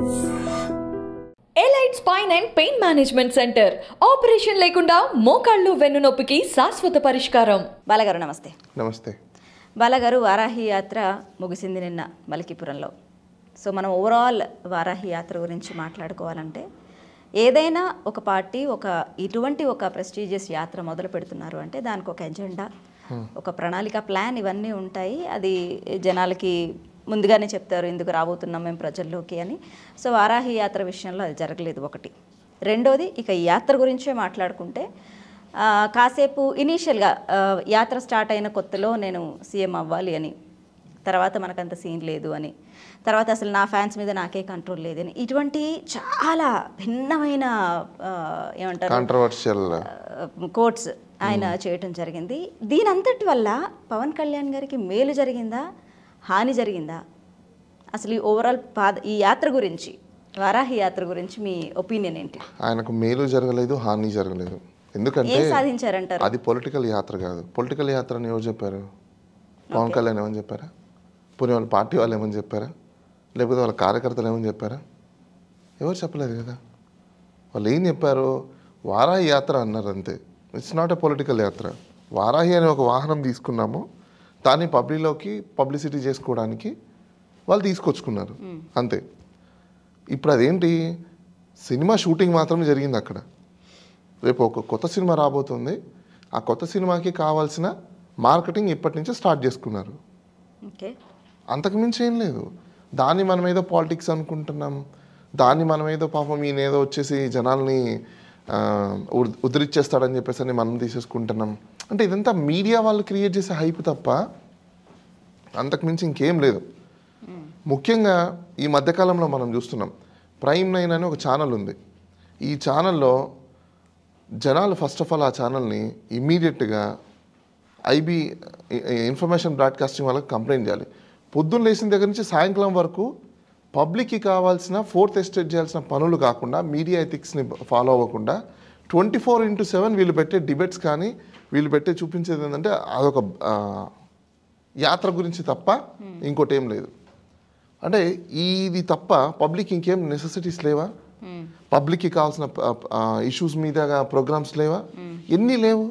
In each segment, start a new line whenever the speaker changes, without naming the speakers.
Elite spine and pain management centre operation లేకుండా మోకాళ్ళు వెన్నునొప్పికి శాశ్వత పరిష్కారం.
బాలగారు నమస్తే.
నమస్తే
బాలగారు, వారాహి యాత్ర ముగిసింది నిన్న మలికిపురంలో. సో మనం ఓవరాల్ వారాహి యాత్ర గురించి మాట్లాడుకోవాలంటే, ఏదైనా ఒక పార్టీ ఇటువంటి ఒక ప్రెస్టీజియస్ యాత్ర మొదలు పెడుతున్నారు అంటే దానికి ఒక ఎజెండా, ఒక ప్రణాళిక, ప్లాన్ ఇవన్నీ ఉంటాయి. అది జనాలకి ముందుగానే చెప్తారు ఎందుకు రాబోతున్నాం మేము ప్రజల్లోకి అని. సో వారాహి యాత్ర విషయంలో అది జరగలేదు ఒకటి. రెండోది, ఇక ఈ యాత్ర గురించే మాట్లాడుకుంటే, కాసేపు ఇనీషియల్గా యాత్ర స్టార్ట్ అయిన కొత్తలో నేను సీఎం అవ్వాలి అని, తర్వాత మనకంత సీన్ లేదు అని, తర్వాత అసలు నా ఫ్యాన్స్ మీద నాకే కంట్రోల్ లేదని, ఇటువంటి చాలా భిన్నమైన ఏమంటారు
కాంట్రవర్షియల్
కోట్స్ ఆయన చేయటం జరిగింది. దీనంతటి వల్ల పవన్ కళ్యాణ్ గారికి మేలు జరిగిందా, హాని జరిగిందా? అసలు ఈ ఓవరాల్ ఈ యాత్ర గురించి, వారాహి యాత్ర గురించి మీ ఒపీనియన్ ఏంటి?
ఆయనకు మేలు జరగలేదు, హాని జరగలేదు. ఎందుకంటే
ఏం సాధించారంటారు?
అది పొలిటికల్ యాత్ర కాదు. పొలిటికల్ యాత్ర అని ఎవరు చెప్పారు? పవన్ కళ్యాణ్ ఏమని చెప్పారా? పోనీ వాళ్ళ పార్టీ వాళ్ళు ఏమని చెప్పారా? లేకపోతే వాళ్ళ కార్యకర్తలు ఏమని చెప్పారా? ఎవరు చెప్పలేదు కదా. వాళ్ళు ఏం చెప్పారు? వారాహి యాత్ర అన్నారు అంతే. ఇట్స్ నాట్ ఎ పొలిటికల్ యాత్ర. వారాహి అనే ఒక వాహనం తీసుకున్నాము, దాన్ని పబ్లిసిటీ చేసుకోవడానికి వాళ్ళు తీసుకొచ్చుకున్నారు అంతే. ఇప్పుడు అదేంటి, సినిమా షూటింగ్ మాత్రమే జరిగింది అక్కడ. రేపు ఒక కొత్త సినిమా రాబోతుంది, ఆ కొత్త సినిమాకి కావాల్సిన మార్కెటింగ్ ఇప్పటి నుంచే స్టార్ట్ చేసుకున్నారు. అంతకుమించి ఏం లేదు. దాన్ని మనం ఏదో పాలిటిక్స్ అనుకుంటున్నాం, దాన్ని మనం ఏదో పాపం ఈయనేదో వచ్చేసి జనాల్ని ఉద్ధరించేస్తాడని చెప్పేసి మనం తీసేసుకుంటున్నాం. అంటే ఇదంతా మీడియా వాళ్ళు క్రియేట్ చేసే హైప్ తప్ప అంతకుమించి ఇంకేం లేదు. ముఖ్యంగా ఈ మధ్యకాలంలో మనం చూస్తున్నాం, ప్రైమ్ 9 అని ఒక ఛానల్ ఉంది. ఈ ఛానల్లో జనాలు ఫస్ట్ ఆఫ్ ఆల్ ఆ ఛానల్ని ఇమ్మీడియట్గా ఐబీ ఇన్ఫర్మేషన్ బ్రాడ్కాస్టింగ్ వాళ్ళకి కంప్లైంట్ చేయాలి. పొద్దున్న లేచిన దగ్గర నుంచి సాయంకాలం వరకు పబ్లిక్కి కావాల్సిన ఫోర్త్ ఎస్టేట్ చేయాల్సిన పనులు కాకుండా, మీడియా ఎథిక్స్ని ఫాలో అవ్వకుండా 24/7 వీళ్ళు పెట్టే డిబేట్స్ కానీ వీళ్ళు పెట్టే చూపించేది ఏంటంటే అదొక యాత్ర గురించి తప్ప ఇంకోటి ఏం లేదు. అంటే ఇది తప్ప పబ్లిక్ ఇంకేం నెసెసిటీస్ లేవా? పబ్లిక్కి కావాల్సిన ఇష్యూస్ మీద ప్రోగ్రామ్స్ లేవా? ఎన్ని లేవు.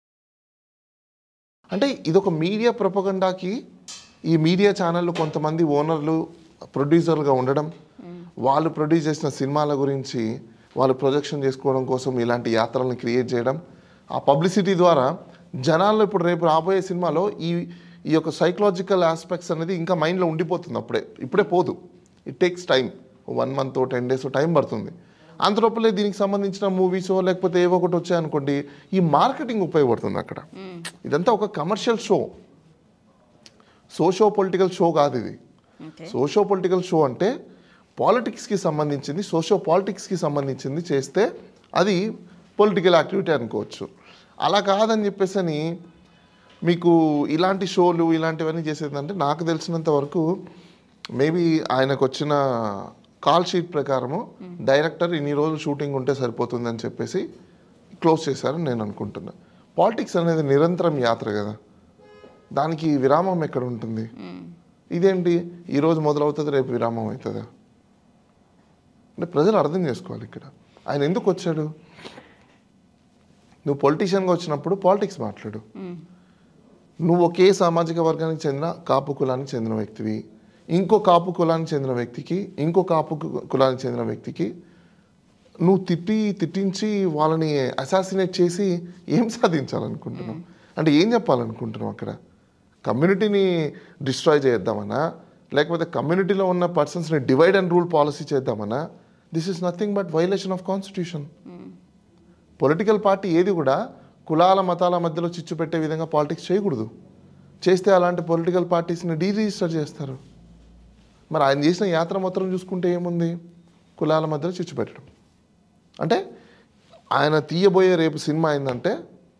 అంటే ఇదొక మీడియా ప్రొపగండాకి ఈ మీడియా ఛానళ్ళు కొంతమంది ఓనర్లు ప్రొడ్యూసర్లుగా ఉండడం, వాళ్ళు ప్రొడ్యూస్ చేసిన సినిమాల గురించి వాళ్ళు ప్రొజెక్షన్ చేసుకోవడం కోసం ఇలాంటి యాత్రలను క్రియేట్ చేయడం, ఆ పబ్లిసిటీ ద్వారా జనాల్లో ఇప్పుడు రేపు రాబోయే సినిమాలో ఈ యొక్క సైకలాజికల్ ఆస్పెక్ట్స్ అనేది ఇంకా మైండ్లో ఉండిపోతుంది. ఇప్పుడే పోదు. It takes time. 1 month 10 days time పడుతుంది. అంతలోపలే దీనికి సంబంధించిన మూవీసో లేకపోతే ఏవో ఒకటి వచ్చాయనుకోండి, ఈ మార్కెటింగ్ ఉపయోగపడుతుంది అక్కడ. ఇదంతా ఒక commercial show, socio political show కాదు ఇది. సోషో పొలిటికల్ షో అంటే పాలిటిక్స్కి సంబంధించింది, సోషో పాలిటిక్స్కి సంబంధించింది చేస్తే అది పొలిటికల్ యాక్టివిటీ అనుకోవచ్చు. అలా కాదని చెప్పేసి మీకు ఇలాంటి షోలు ఇలాంటివన్నీ చేసేదంటే, నాకు తెలిసినంత వరకు మేబీ ఆయనకు వచ్చిన కాల్ షీట్ ప్రకారము డైరెక్టర్ ఇన్ని రోజులు షూటింగ్ ఉంటే సరిపోతుందని చెప్పేసి క్లోజ్ చేశారని నేను అనుకుంటున్నా. పాలిటిక్స్ అనేది నిరంతరం యాత్ర కదా, దానికి విరామం ఎక్కడ ఉంటుంది? ఇదేంటి ఈరోజు మొదలవుతుంది రేపు విరామం అవుతుందా? అంటే ప్రజలు అర్థం చేసుకోవాలి ఇక్కడ ఆయన ఎందుకు వచ్చాడు. నువ్వు పొలిటీషియన్గా వచ్చినప్పుడు పాలిటిక్స్ మాట్లాడు. నువ్వు ఒకే సామాజిక వర్గానికి చెందిన కాపు కులానికి చెందిన వ్యక్తివి, ఇంకో కాపు కులానికి చెందిన వ్యక్తికి, ఇంకో కాపు కులానికి చెందిన వ్యక్తికి నువ్వు తిట్టించి వాళ్ళని అసాసినేట్ చేసి ఏం సాధించాలనుకుంటున్నావు? అంటే ఏం చెప్పాలనుకుంటున్నావు అక్కడ? కమ్యూనిటీని డిస్ట్రాయ్ చేద్దామన్నా, లేకపోతే కమ్యూనిటీలో ఉన్న పర్సన్స్ని డివైడ్ అండ్ రూల్ పాలసీ చేద్దామన్నా? This is nothing but violation of constitution. Political party ఏది కూడా కులాల మతాల మధ్యలో చిచ్చు పెట్టే విధంగా పాలిటిక్స్ చేయకూడదు. చేస్తే అలాంటి పొలిటికల్ పార్టీస్ని డీరిజిస్టర్ చేస్తారు. మరి ఆయన చేసిన యాత్ర మొత్తం చూసుకుంటే ఏముంది? కులాల మధ్యలో చిచ్చు పెట్టడం. అంటే ఆయన తీయబోయే రేపు సినిమా ఏంటంటే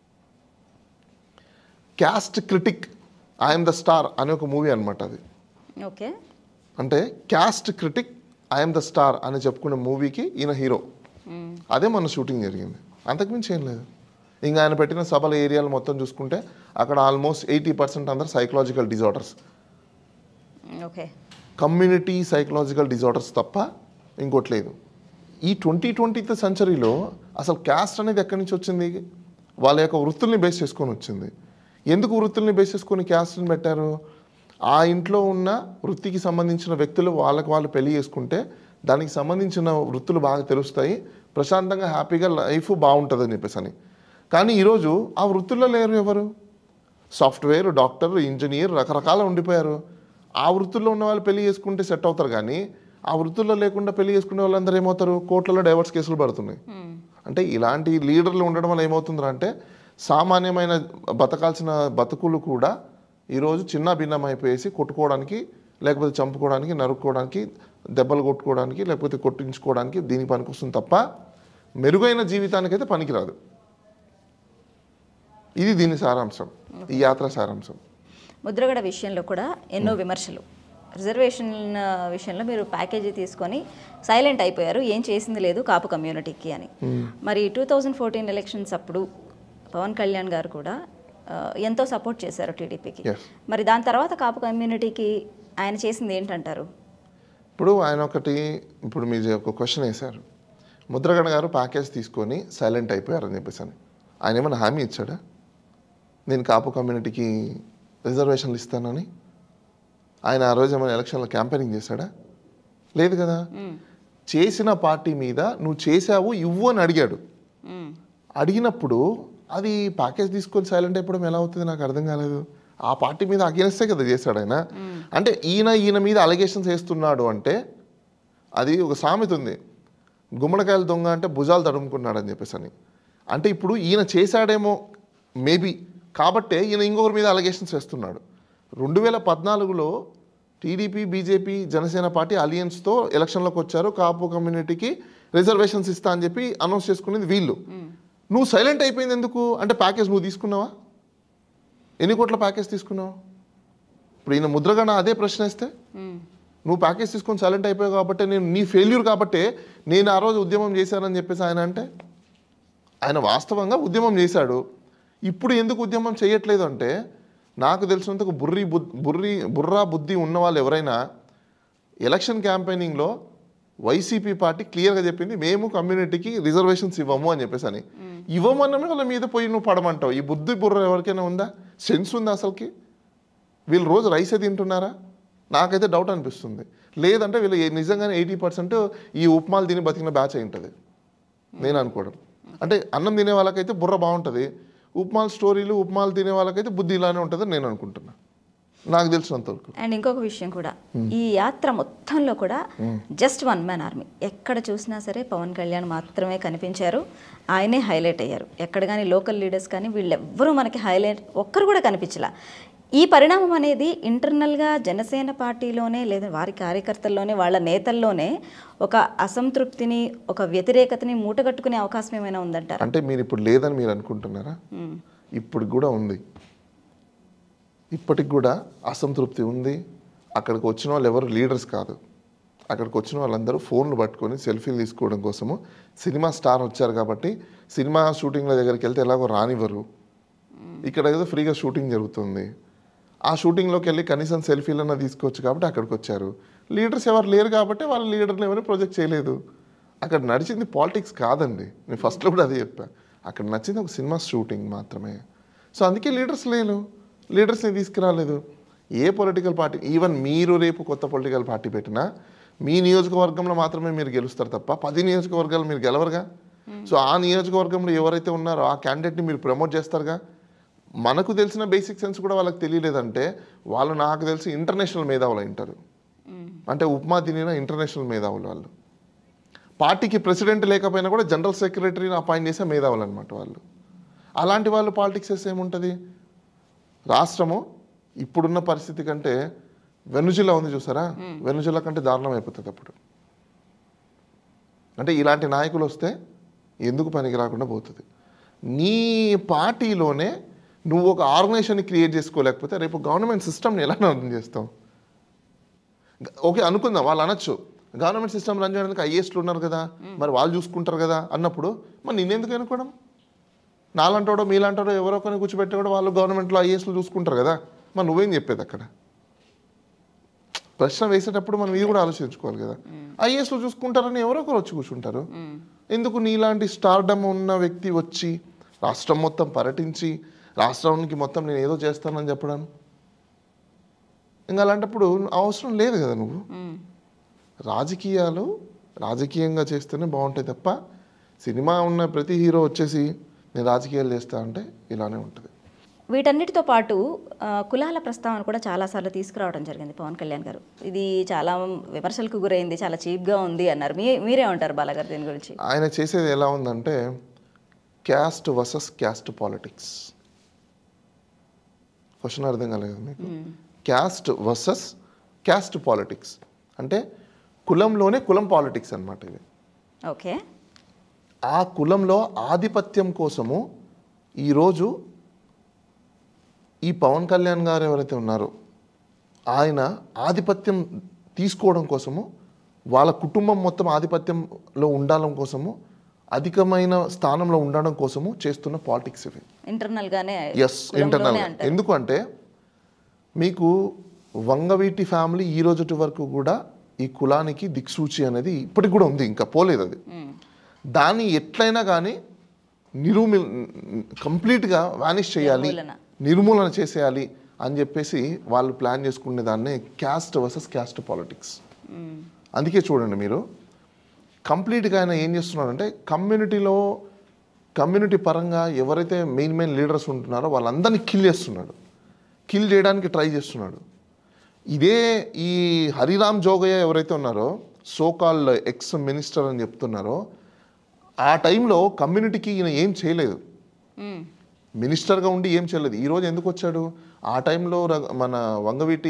caste critic I'm the star అనే ఒక మూవీ అనమాట అది.
ఓకే,
అంటే caste critic I'm the star అని చెప్పుకునే మూవీకి ఈయన హీరో. అదే మన షూటింగ్ జరిగింది, అంతకుమించి ఏం లేదు. ఇంకా ఆయన పెట్టిన సభల ఏరియాలు మొత్తం చూసుకుంటే అక్కడ ఆల్మోస్ట్ 80% అందరు psychological disorders,
okay,
community psychological disorders తప్ప ఇంకోటి లేదు. ఈ 20th సెంచరీలో అసలు క్యాస్ట్ అనేది ఎక్కడి నుంచి వచ్చింది? వాళ్ళ యొక్క వృత్తుల్ని బేస్ చేసుకొని వచ్చింది. ఎందుకు వృత్తుల్ని బేస్ చేసుకొని క్యాస్ట్ని పెట్టారు? ఆ ఇంట్లో ఉన్న వృత్తికి సంబంధించిన వ్యక్తులు వాళ్ళకి వాళ్ళు పెళ్లి చేసుకుంటే దానికి సంబంధించిన వృత్తులు బాగా తెలుస్తాయి, ప్రశాంతంగా హ్యాపీగా లైఫ్ బాగుంటుందని చెప్పేసి అని. కానీ ఈరోజు ఆ వృత్తుల్లో లేరు ఎవరు? సాఫ్ట్వేర్, డాక్టర్, ఇంజనీర్ రకరకాల ఉండిపోయారు. ఆ వృత్తుల్లో ఉన్న వాళ్ళు పెళ్లి చేసుకుంటే సెట్ అవుతారు, కానీ ఆ వృత్తుల్లో లేకుండా పెళ్లి చేసుకునే వాళ్ళందరూ ఏమవుతారు? కోర్టులలో డైవర్స్ కేసులు పడుతున్నాయి. అంటే ఇలాంటి లీడర్లు ఉండడం వల్ల ఏమవుతుందంటే అంటే సామాన్యమైన బతకాల్సిన బతుకులు కూడా ఈరోజు చిన్న భిన్నం అయిపోయేసి కొట్టుకోవడానికి, లేకపోతే చంపుకోవడానికి, నరుక్కోవడానికి, దెబ్బలు కొట్టుకోవడానికి, లేకపోతే కొట్టించుకోవడానికి దీనికి పనికొస్తుంది తప్ప మెరుగైన జీవితానికైతే పనికిరాదు. ఇది దీని సారాంశం, ఈ యాత్ర సారాంశం.
ముద్రగడ విషయంలో కూడా ఎన్నో విమర్శలు. రిజర్వేషన్ విషయంలో మీరు ప్యాకేజీ తీసుకొని సైలెంట్ అయిపోయారు, ఏం చేసింది లేదు కాపు కమ్యూనిటీకి అని. మరి 2014 ఎలక్షన్స్ అప్పుడు పవన్ కళ్యాణ్ గారు కూడా ఎంతో సపోర్ట్ చేశారు టీడీపీకి. మరి దాని తర్వాత కాపు కమ్యూనిటీకి ఆయన చేసింది ఏంటంటారు?
ఇప్పుడు ఆయన ఇప్పుడు మీరు ఒక క్వశ్చన్ వేశారు, ముద్రగడ గారు ప్యాకేజ్ తీసుకొని సైలెంట్ అయిపోయారని చెప్పేసి అని. ఆయన ఏమైనా హామీ ఇచ్చాడా నేను కాపు కమ్యూనిటీకి రిజర్వేషన్లు ఇస్తానని? ఆయన ఆ రోజు ఏమైనా ఎలక్షన్లో క్యాంపెయినింగ్ చేశాడా? లేదు కదా. చేసిన పార్టీ మీద నువ్వు చేసావు ఇవ్వు అని అడిగాడు. అడిగినప్పుడు అది ప్యాకేజ్ తీసుకొని సైలెంట్ అయిపోవడం ఎలా అవుతుంది? నాకు అర్థం కాలేదు. ఆ పార్టీ మీద అగేన్స్టే కదా చేశాడు ఆయన. అంటే ఈయన మీద అలిగేషన్స్ వేస్తున్నాడు అంటే అది ఒక సామెత ఉంది, గుమ్మడికాయల దొంగ అంటే భుజాలు తడుముకున్నాడు అని చెప్పేసి అని. అంటే ఇప్పుడు ఈయన చేశాడేమో మేబీ, కాబట్టే ఈయన ఇంకొకరి మీద అలిగేషన్స్ వేస్తున్నాడు. 2014లో టీడీపీ, బీజేపీ, జనసేన పార్టీ అలియన్స్తో ఎలక్షన్లోకి వచ్చారు. కాపు కమ్యూనిటీకి రిజర్వేషన్స్ ఇస్తా అని చెప్పి అనౌన్స్ చేసుకునేది వీళ్ళు. నువ్వు సైలెంట్ అయిపోయింది ఎందుకు? అంటే ప్యాకేజ్ నువ్వు తీసుకున్నావా? ఎన్ని కోట్ల ప్యాకేజ్ తీసుకున్నావు? ఇప్పుడు ఈయన ముద్రగడ అదే ప్రశ్న వేస్తే, నువ్వు ప్యాకేజ్ తీసుకొని సైలెంట్ అయిపోయావు కాబట్టి నీ ఫెయిల్యూర్ కాబట్టి నేను ఆ రోజు ఉద్యమం చేశానని చెప్పేసి ఆయన అంటే, ఆయన వాస్తవంగా ఉద్యమం చేశాడు. ఇప్పుడు ఎందుకు ఉద్యమం చేయట్లేదు అంటే, నాకు తెలిసినంతకు బుర్రా బుద్ధి ఉన్న వాళ్ళు ఎవరైనా ఎలక్షన్ క్యాంపెయినింగ్లో వైసీపీ పార్టీ క్లియర్గా చెప్పింది, మేము కమ్యూనిటీకి రిజర్వేషన్స్ ఇవ్వము అని చెప్పేసి అని. ఇవ్వమన్నమే వాళ్ళ మీద పోయి నువ్వు పడమంటావు. ఈ బుర్ర ఎవరికైనా ఉందా? సెన్స్ ఉందా అసలుకి? వీళ్ళు రోజు రైసే తింటున్నారా? నాకైతే డౌట్ అనిపిస్తుంది. లేదంటే వీళ్ళు నిజంగానే 80% ఈ ఉప్మాలు తిని బతికిన బ్యాచ్ అయి ఉంటుంది నేను అనుకోవడం. అంటే అన్నం తినే వాళ్ళకైతే బుర్ర బాగుంటుంది, ఉప్మాలు తినే వాళ్ళకైతే బుద్ధి ఇలానే ఉంటుందని నేను అనుకుంటున్నా, నాకు తెలిసినంతవరకు.
అండ్ ఇంకొక విషయం కూడా, ఈ యాత్ర మొత్తంలో కూడా జస్ట్ వన్ మ్యాన్ ఆర్మీ. ఎక్కడ చూసినా సరే పవన్ కళ్యాణ్ మాత్రమే కనిపించారు, ఆయనే హైలైట్ అయ్యారు. ఎక్కడ కానీ లోకల్ లీడర్స్ కానీ వీళ్ళెవ్వరూ మనకి హైలైట్ ఒక్కరు కూడా కనిపించలా. ఈ పరిణామం అనేది ఇంటర్నల్గా జనసేన పార్టీలోనే లేదా వారి కార్యకర్తల్లోనే వాళ్ళ నేతల్లోనే ఒక అసంతృప్తిని, ఒక వ్యతిరేకతని మూటగట్టుకునే అవకాశం ఏమైనా ఉందంటారా?
అంటే మీరు ఇప్పుడు లేదని మీరు అనుకుంటున్నారా? ఇప్పుడు కూడా ఉంది, ఇప్పటికి కూడా అసంతృప్తి ఉంది. అక్కడికి వచ్చిన వాళ్ళు ఎవరు లీడర్స్ కాదు, అక్కడికి వచ్చిన వాళ్ళందరూ ఫోన్లు పట్టుకొని సెల్ఫీలు తీసుకోవడం కోసము. సినిమా స్టార్ వచ్చారు కాబట్టి సినిమా షూటింగ్ల దగ్గరికి వెళ్తే ఎలాగో రానివ్వరు. ఇక్కడ ఏదో ఫ్రీగా షూటింగ్ జరుగుతుంది, ఆ షూటింగ్లోకి వెళ్ళి కనీసం సెల్ఫీలన్నా తీసుకోవచ్చు కాబట్టి అక్కడికి వచ్చారు. లీడర్స్ ఎవరు లేరు కాబట్టి వాళ్ళ లీడర్ని ఎవరు ప్రొజెక్ట్ చేయలేదు. అక్కడ నడిచింది పాలిటిక్స్ కాదండి, నేను ఫస్ట్లో కూడా అదే చెప్పాను. అక్కడ నచ్చింది ఒక సినిమా షూటింగ్ మాత్రమే. సో అందుకే లీడర్స్ లేరు, లీడర్స్ని తీసుకురాలేదు. ఏ పొలిటికల్ పార్టీ, ఈవెన్ మీరు రేపు కొత్త పొలిటికల్ పార్టీ పెట్టినా మీ నియోజకవర్గంలో మాత్రమే మీరు గెలుస్తారు తప్ప 10 నియోజకవర్గాలు మీరు గెలవరుగా. సో ఆ నియోజకవర్గంలో ఎవరైతే ఉన్నారో ఆ క్యాండిడేట్ని మీరు ప్రమోట్ చేస్తారుగా. మనకు తెలిసిన బేసిక్ సెన్స్ కూడా వాళ్ళకి తెలియలేదంటే వాళ్ళు నాకు తెలిసి ఇంటర్నేషనల్ మేధావులు ఉంటారు. అంటే ఉప్మా తినిన ఇంటర్నేషనల్ మేధావులు వాళ్ళు. పార్టీకి ప్రెసిడెంట్ లేకపోయినా కూడా జనరల్ సెక్రటరీని అపాయింట్ చేసే మేధావులు అనమాట వాళ్ళు. అలాంటి వాళ్ళు పాలిటిక్స్ చేస్తే ఏముంటుంది? రాష్ట్రము ఇప్పుడున్న పరిస్థితి కంటే వెనుజులా ఉంది చూసారా, వెనుజులా కంటే దారుణం అయిపోతుంది అప్పుడు. అంటే ఇలాంటి నాయకులు వస్తే ఎందుకు పనికి రాకుండా పోతుంది. నీ పార్టీలోనే నువ్వు ఒక ఆర్గనైజేషన్ని క్రియేట్ చేసుకోలేకపోతే రేపు గవర్నమెంట్ సిస్టమ్ని ఎలా రన్ చేస్తావు? ఓకే అనుకుందాం, వాళ్ళు అనొచ్చు గవర్నమెంట్ సిస్టమ్ రన్ చేయడానికి ఐఏఎస్లు ఉన్నారు కదా, మరి వాళ్ళు చూసుకుంటారు కదా అన్నప్పుడు మరి నిన్నెందుకు అనుకోవడం? నాలంటాడో మీలాంటాడో ఎవరో ఒకరిని కూర్చోబెట్టి కూడా వాళ్ళు గవర్నమెంట్లో ఐఏఎస్లు చూసుకుంటారు కదా, మరి నువ్వేం చెప్పేది అక్కడ? ప్రశ్న వేసేటప్పుడు మనం ఇది కూడా ఆలోచించుకోవాలి కదా. ఐఏఎస్లో చూసుకుంటారని ఎవరో ఒకరు వచ్చి కూర్చుంటారు. ఎందుకు నీలాంటి స్టార్డమ్ ఉన్న వ్యక్తి వచ్చి రాష్ట్రం మొత్తం పర్యటించి రాష్ట్రానికి మొత్తం నేను ఏదో చేస్తానని చెప్పడం, ఇంకా అలాంటప్పుడు అవసరం లేదు కదా. నువ్వు రాజకీయంగా చేస్తేనే బాగుంటాయి తప్ప సినిమా ఉన్న ప్రతి హీరో వచ్చేసి నేను రాజకీయాలు చేస్తా అంటే ఇలానే ఉంటుంది.
వీటన్నిటితో పాటు కులాల ప్రస్తావన కూడా చాలాసార్లు తీసుకురావడం జరిగింది పవన్ కళ్యాణ్ గారు. ఇది చాలా విమర్శలకు గురైంది, చాలా చీప్గా ఉంది అన్నారు. మీరే ఉంటారు బాలా గారు దీని గురించి?
ఆయన చేసేది ఎలా ఉందంటే caste versus caste politics. Question అర్థం కాలేదు మీకు? క్యాస్ట్ వర్సెస్ క్యాస్ట్ పాలిటిక్స్ అంటే కులంలోనే కులం పాలిటిక్స్ అన్నమాట ఇది.
ఓకే.
ఆ కులంలో ఆధిపత్యం కోసము ఈరోజు ఈ పవన్ కళ్యాణ్ గారు ఎవరైతే ఉన్నారో ఆయన ఆధిపత్యం తీసుకోవడం కోసము, వాళ్ళ కుటుంబం మొత్తం ఆధిపత్యంలో ఉండడం కోసము, అధికమైన స్థానంలో ఉండడం కోసము చేస్తున్న పాలిటిక్స్ ఇవి.
ఇంటర్నల్గానే.
Yes, internal. ఎందుకంటే మీకు వంగవీటి ఫ్యామిలీ ఈ రోజు వరకు కూడా ఈ కులానికి దిక్సూచి అనేది ఇప్పటికి కూడా ఉంది, ఇంకా పోలేదు అది. దాన్ని ఎట్లయినా కానీ కంప్లీట్గా వానిష్ చేయాలి, నిర్మూలన చేసేయాలి అని చెప్పేసి వాళ్ళు ప్లాన్ చేసుకునే దాన్నే క్యాస్ట్ వర్సెస్ క్యాస్ట్ పాలిటిక్స్. అందుకే చూడండి మీరు కంప్లీట్గా ఆయన ఏం చేస్తున్నారంటే కమ్యూనిటీ పరంగా ఎవరైతే మెయిన్ లీడర్స్ ఉంటున్నారో వాళ్ళందరినీ కిల్ చేయడానికి ట్రై చేస్తున్నాడు. ఇదే ఈ హరిరామ్ జోగయ్య ఎవరైతే ఉన్నారో సోకాల్డ్ ఎక్స్ మినిస్టర్ అని చెప్తున్నారో ఆ టైంలో కమ్యూనిటీకి ఈయన ఏం చేయలేదు, మినిస్టర్గా ఉండి ఏం చేయలేదు. ఈరోజు ఎందుకు వచ్చాడు? ఆ టైంలో మన వంగవీటి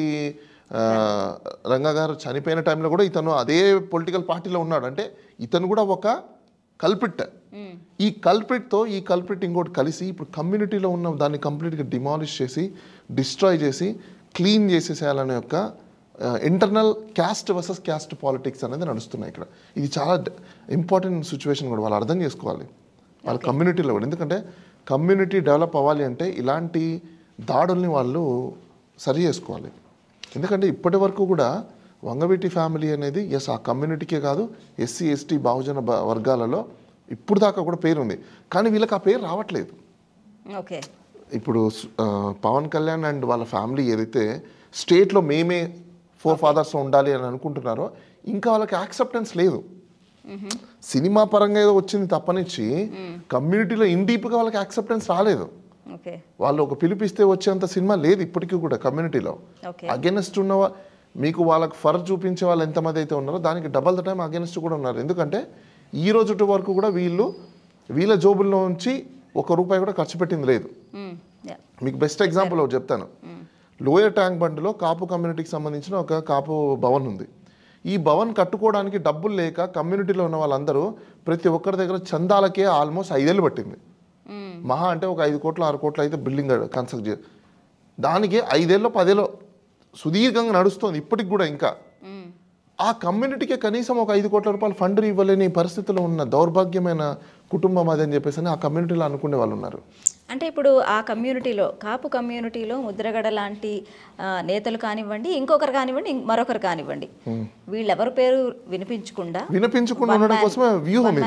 రంగ గారు చనిపోయిన టైంలో కూడా ఇతను అదే పొలిటికల్ పార్టీలో ఉన్నాడు. అంటే ఇతను కూడా ఒక కల్ప్రిట్. ఈ కల్ప్రిట్ ఇంకోటి కలిసి ఇప్పుడు కమ్యూనిటీలో ఉన్న దాన్ని కంప్లీట్గా డిమాలిష్ చేసి డిస్ట్రాయ్ చేసి క్లీన్ చేసేసేయాలనే యొక్క internal caste versus caste politics అనేది నడుస్తున్నాయి ఇక్కడ. ఇది చాలా ఇంపార్టెంట్ సిచ్యువేషన్ కూడా వాళ్ళు అర్థం చేసుకోవాలి వాళ్ళ కమ్యూనిటీలో కూడా. ఎందుకంటే కమ్యూనిటీ డెవలప్ అవ్వాలి అంటే ఇలాంటి దాడుల్ని వాళ్ళు సరి చేసుకోవాలి. ఎందుకంటే ఇప్పటి వరకు కూడా వంగవీటి ఫ్యామిలీ అనేది ఆ కమ్యూనిటీకే కాదు ఎస్సీ ఎస్టీ బహుజన వర్గాలలో ఇప్పుడు దాకా కూడా పేరు ఉంది, కానీ వీళ్ళకి ఆ పేరు రావట్లేదు.
ఓకే.
ఇప్పుడు పవన్ కళ్యాణ్ అండ్ వాళ్ళ ఫ్యామిలీ ఏదైతే స్టేట్లో మేమే 4 fathers ఉండాలి అని అనుకుంటున్నారో ఇంకా వాళ్ళకి యాక్సెప్టెన్స్ లేదు. సినిమా పరంగా ఏదో వచ్చింది తప్పనిచ్చి కమ్యూనిటీలో డీప్గా వాళ్ళకి యాక్సెప్టెన్స్ రాలేదు. వాళ్ళు ఒక పిలిపిస్తే వచ్చేంత సినిమా లేదు ఇప్పటికీ కూడా కమ్యూనిటీలో. అగెన్స్ట్ ఉన్న మీకు వాళ్ళకి ఫర్ చూపించే వాళ్ళు ఎంతమంది అయితే ఉన్నారో దానికి డబల్ ద టైం అగెన్స్ట్ కూడా ఉన్నారు. ఎందుకంటే ఈ రోజు వరకు కూడా వీళ్ళ జోబుల్లో నుంచి ₹1 కూడా ఖర్చు పెట్టింది లేదు. మీకు బెస్ట్ ఎగ్జాంపుల్ ఒకటి చెప్తాను. లోయర్ ట్యాంక్ బండ్లో కాపు కమ్యూనిటీకి సంబంధించిన ఒక కాపు భవన్ ఉంది. ఈ భవన్ కట్టుకోవడానికి డబ్బులు లేక కమ్యూనిటీలో ఉన్న వాళ్ళందరూ ప్రతి ఒక్కరి దగ్గర చందాలకే ఆల్మోస్ట్ 5 ఏళ్ళు పట్టింది. మహా అంటే ఒక 5 కోట్లు 6 కోట్లు అయితే బిల్డింగ్ కన్స్ట్రక్ట్ చేయాలి. దానికి 5 ఏళ్ళు 10 ఏళ్ళు సుదీర్ఘంగా నడుస్తుంది ఇప్పటికి కూడా. ఇంకా ఆ కమ్యూనిటీకి కనీసం ఒక ₹5 కోట్ల ఫండ్ ఇవ్వలేని పరిస్థితిలో ఉన్న దౌర్భాగ్యమైన కుటుంబం అదని చెప్పేసి ఆ కమ్యూనిటీలో అనుకునే వాళ్ళు ఉన్నారు.
అంటే ఇప్పుడు ఆ కమ్యూనిటీలో కాపు కమ్యూనిటీలో ముద్రగడ లాంటి నేతలు కానివ్వండి, ఇంకొకరు కానివ్వండి, మరొకరు కానివ్వండి, వీళ్ళెవరి పేరు వినిపించకుండా
ఉండడం కోసమే వ్యూహం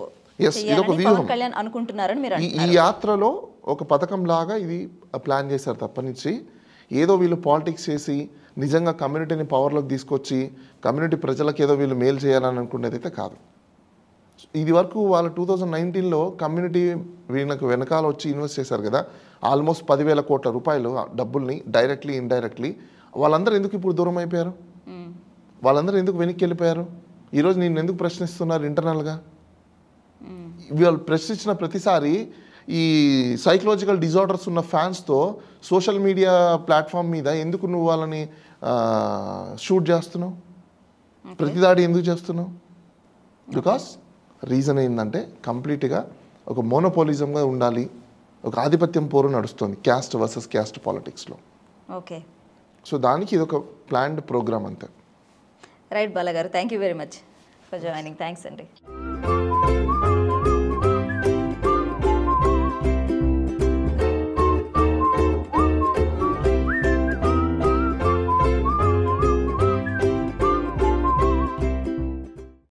పవన్ కళ్యాణ్ అనుకుంటున్నారని మీరు
ఈ యాత్రలో ఒక పథకం లాగా ఇది ప్లాన్ చేశారు తప్పనిచ్చి ఏదో వీళ్ళు పాలిటిక్స్ చేసి నిజంగా కమ్యూనిటీని పవర్లోకి తీసుకొచ్చి కమ్యూనిటీ ప్రజలకు ఏదో వీళ్ళు మేలు చేయాలని అనుకునేది అయితే కాదు. ఇది వరకు వాళ్ళు 2019లో కమ్యూనిటీ వీళ్ళకి వెనకాల వచ్చి ఇన్వెస్ట్ చేశారు కదా, ఆల్మోస్ట్ 10,000 కోట్ల రూపాయలు డబ్బుల్ని డైరెక్ట్లీ ఇండైరెక్ట్లీ. వాళ్ళందరూ ఎందుకు ఇప్పుడు దూరం అయిపోయారు? వాళ్ళందరూ ఎందుకు వెనక్కి వెళ్ళిపోయారు? ఈరోజు నేను ఎందుకు ప్రశ్నిస్తున్నారు ఇంటర్నల్గా? వీళ్ళు ప్రశ్నించిన ప్రతిసారి ఈ సైకలాజికల్ డిజార్డర్స్ ఉన్న ఫ్యాన్స్తో సోషల్ మీడియా ప్లాట్ఫామ్ మీద ఎందుకు నువ్వు వాళ్ళని షూట్ చేస్తున్నావు, ప్రతిదాడి ఎందుకు చేస్తున్నావు? బికాస్ రీజన్ ఏంటంటే కంప్లీట్గా ఒక మోనోపోలిజంగా ఉండాలి, ఒక ఆధిపత్యం పోరు నడుస్తుంది క్యాస్ట్ వర్సెస్ క్యాస్ట్ పాలిటిక్స్లో.
ఓకే.
సో దానికి ఇది ఒక ప్లాన్డ్ ప్రోగ్రామ్ అంతే.
రైట్ బాలా గారు, thank you very much for joining. Thanks అండి.